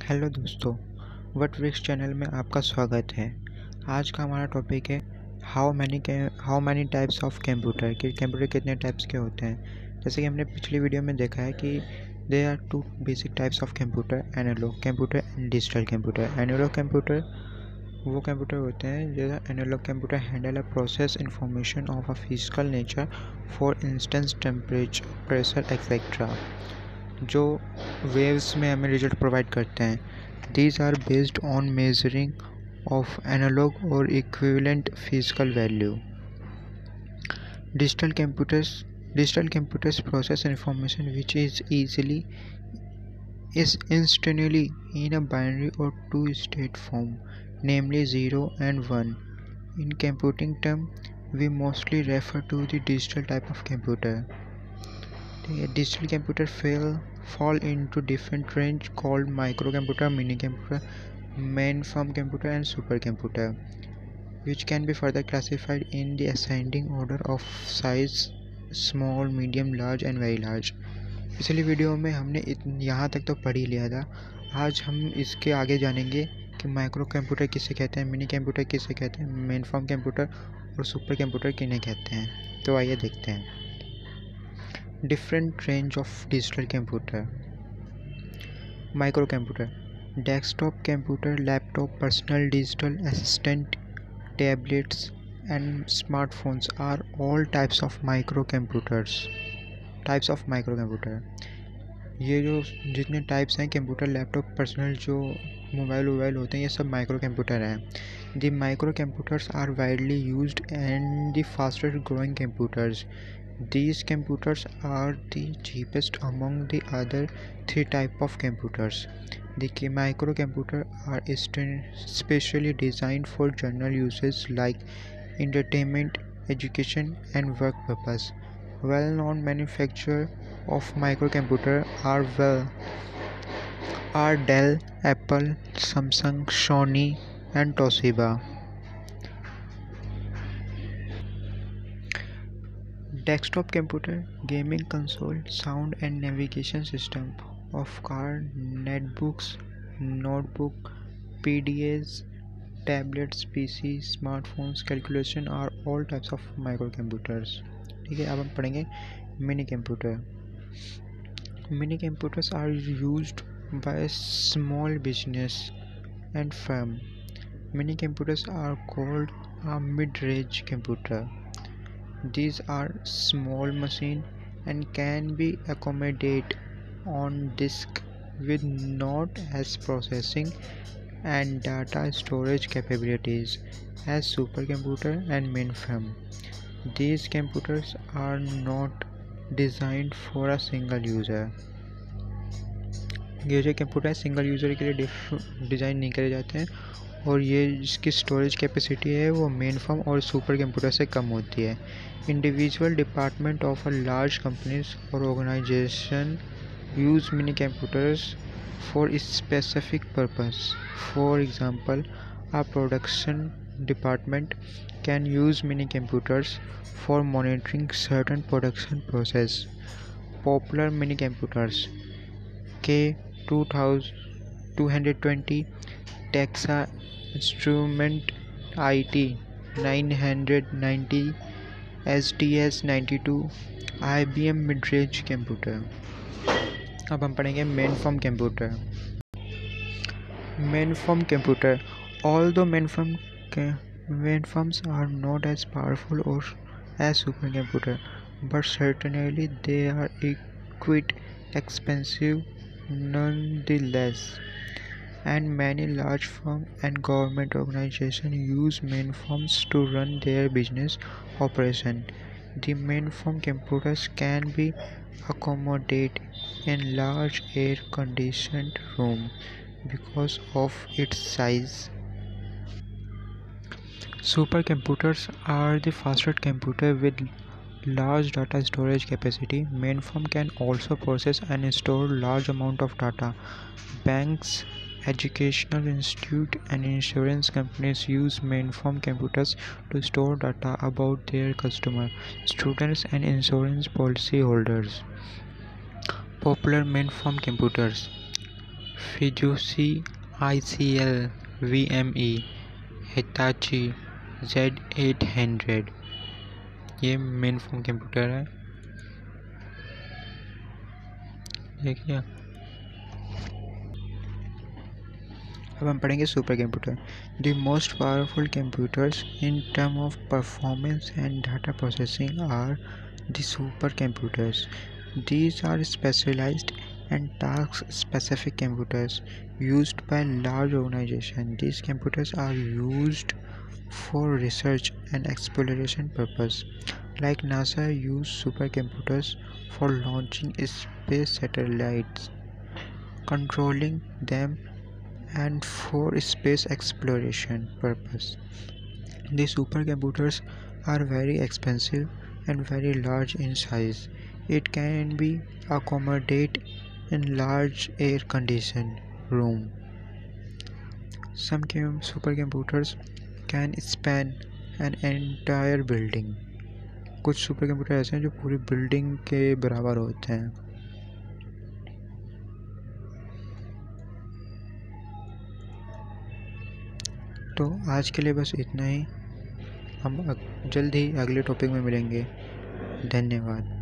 Hello दोस्तों, what वृक्ष channel में आपका स्वागत है। आज का हमारा टॉपिक है how many types of computer कि कंप्यूटर कितने टाइप्स के होते हैं। जैसे कि हमने पिछली वीडियो में देखा है कि there are two basic types of computer, analog computer and digital computer. Analog computer वो कंप्यूटर होते हैं जो analog computer handle a process information of a physical nature, for instance temperature, pressure etcetera, जो waves में हमें result provide करते हैं। These are based on measuring of analog और equivalent physical value. Digital computers process information which is instantly in a binary or two-state form, namely 0 and 1. In computing term, we mostly refer to the digital type of computer. The digital computer fall into different range called microcomputer, mini computer, mainframe computer and supercomputer, which can be further classified in the ascending order of size: small, medium, large and very large. पिछली video में हमने यहाँ तक तो पढ़ ही लिया था। आज हम इसके आगे जानेंगे कि माइक्रो कंप्यूटर किसे कहते हैं, मिनी कंप्यूटर किसे कहते हैं, मेनफ्रेम कंप्यूटर और सुपर कंप्यूटर किन्हें कहते हैं। तो आइए देखते हैं। Different range of digital computer. Microcomputer: desktop computer, laptop, personal digital assistant, tablets and smartphones are all types of microcomputers. ये जो जितने टाइप्स हैं कंप्यूटर, लैपटॉप, पर्सनल जो मोबाइल होते हैं, ये सब माइक्रो कंप्यूटर हैं। The micro computers are widely used and the fastest growing computers. These computers are the cheapest among the other three types of computers. The microcomputer are specially designed for general uses like entertainment, education, and work purpose. Well-known manufacturers of microcomputer are Dell, Apple, Samsung, Sony, and Toshiba. Desktop computer, gaming console, sound and navigation system of car, netbooks, notebook, PDAs, tablets, PC, smartphones, calculation are all types of microcomputers. ठीक है, अब हम पढ़ेंगे mini computer. Mini computers are used by small business and firm. Mini computers are called a mid-range computer. These are small machines and can be accommodated on disk with not as processing and data storage capabilities as supercomputer and mainframe. These computers are not designed for a single user. ये जो computer है single user के लिए design नहीं करे जाते हैं और ये जिसकी स्टोरेज कैपेसिटी है वो मेन फर्म और सुपर कंप्यूटर से कम होती है. Individual department of a large companies और organisation use mini computers for specific purpose. For example, a production department can use mini computers for monitoring certain production process. Popular mini computers K220, Texas Instrument IT 990, SDS 92, IBM mid-range computer. अब हम पढ़ेंगे mainframe computer. Mainframe computer. Although mainframes are not as powerful or as supercomputer, but certainly they are quite expensive nonetheless, and many large firms and government organizations use mainframes to run their business operation. The mainframe computers can be accommodated in large air-conditioned rooms because of its size. Supercomputers are the fastest computer with large data storage capacity. Mainframe can also process and store large amount of data. Banks, educational institutes and insurance companies use mainframe computers to store data about their customers, students and insurance policy holders. Popular mainframe computers. Fujitsu ICL VME Hitachi Z800 ये main phone computer है। देखिए अब हम पढ़ेंगे super computer. The most powerful computers in term of performance and data processing are the super computers. These are specialized and task-specific computers used by large organizations. These computers are used for research and exploration purpose. Like NASA use supercomputers for launching space satellites, controlling them, and for space exploration purpose. These supercomputers are very expensive and very large in size. It can be accommodated in large air-conditioned room. Some supercomputers can span an entire building. कुछ super computer ऐसे हैं जो पूरी building के बराबर होते हैं। तो आज के लिए बस इतना ही। हम जल्द ही अगले टॉपिक में मिलेंगे। धन्यवाद।